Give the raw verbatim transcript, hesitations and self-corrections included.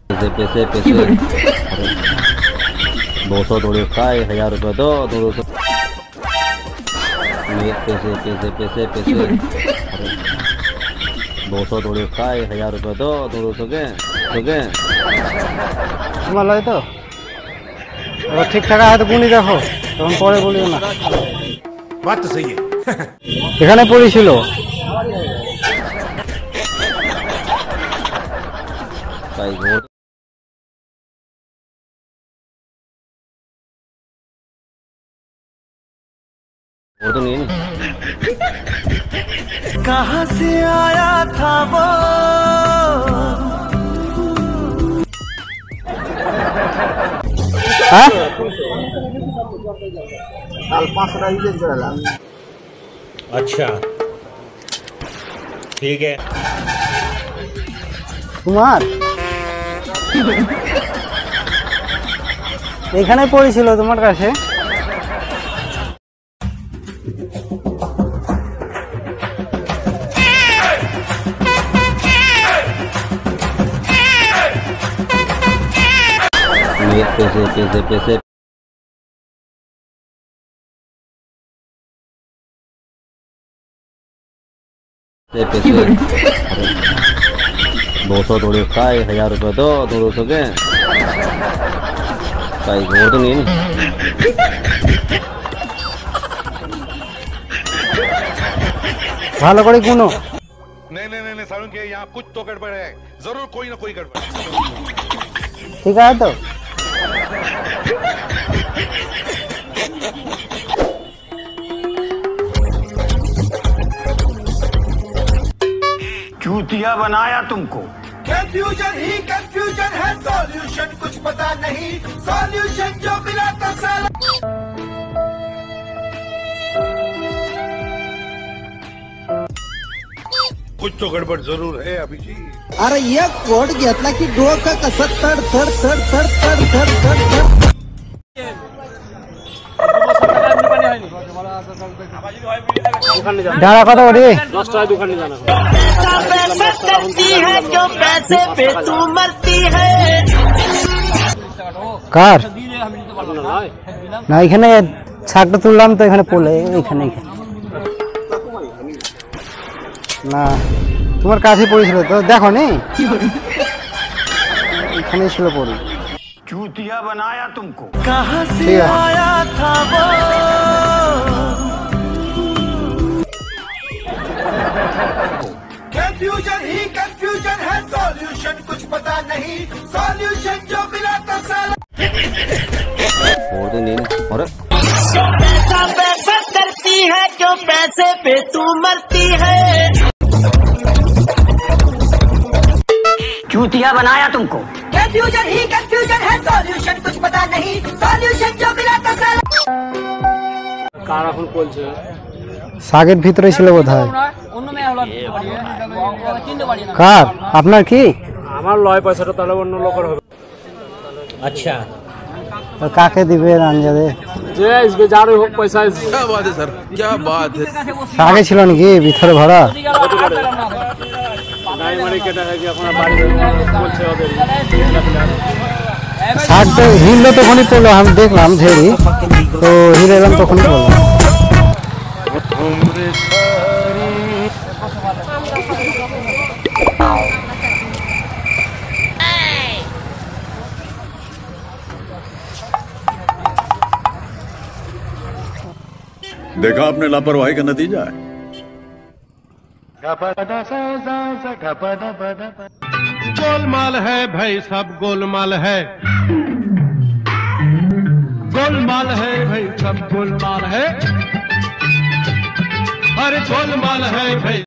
पैसे पैसे पैसे दो सौ थोड़ी उसका एक हजार रुपये दो दो सौ पैसे पैसे पैसे पैसे दो सौ थोड़ी उसका एक हजार रुपये दो दो सौ के तो के তোমার তো ঠিক টাকা হাতে গুনি দেখো তখন পরে বলিও না। बात तो सही है। এখানে পড়েছিল भाई वोट वो तो नहीं कहाँ से आया था वो হ্যাঁ अच्छा ठीक है। তোমার এখানে পড়েছিল তোমার কাছে पैसे पैसे पैसे पैसे दो सौ थोड़ी उसका एक हजार रुपये दो दो सौ के भाई वो तो नहीं ভালো করে গুনো। नहीं नहीं नहीं सारुण के यहाँ कुछ तो गड़बड़ है, जरूर कोई ना कोई गड़बड़। ঠিক আছে তো चूतिया बनाया तुमको। कंफ्यूजन ही कंफ्यूजन है, सॉल्यूशन कुछ पता नहीं, सॉल्यूशन जो मिला तो साला कुछ तो गड़बड़ जरूर है अभी जी। अरे ये कोड घेतला की डोकं कसं तड तड तड तड तड तड तड तड দাঁড়া কথা বলি কার না এখানে ছাকটা তুললাম তো এখানে পড়লে এখানে না তোমার কাছে পড়েছিল তো দেখো নি এখানে ছিল পড়ি चूतिया बनाया तुमको। कहाँ से आया था वो कंफ्यूजन ही कंफ्यूजन है, सॉल्यूशन कुछ पता नहीं, सॉल्यूशन जो मिला तो साला वो तो नहीं और पैसा पैसा करती है जो पैसे पे तू मरती है। चूतिया बनाया तुमको। कंफ्यूजन ही कंफ्यूजन है, सॉल्यूशन कुछ पता नहीं, सॉल्यूशन जो मिला तो साला কার এখন বলছে সাগের ভিতরে ছিল বোধহয় কার আপনার কি আমার লয় পয়সাটা তাহলে অন্য লোকের হবে। अच्छा তো কাকে দিবে আঞ্জাদে যে আসবে যার হোক পয়সা क्या बात है सर, क्या बात है। সাগে ছিল নাকি ভিতরে ভরা শাক তো হিললো তখনই পড়লো আমি দেখলাম ঝেড়ি তো হিলে এলাম তখনই পড়লাম देखा आपने लापरवाही का नतीजा है। गोलमाल है भाई, सब गोलमाल है, गोलमाल है भाई, सब गोलमाल है, अरे गोलमाल है भाई।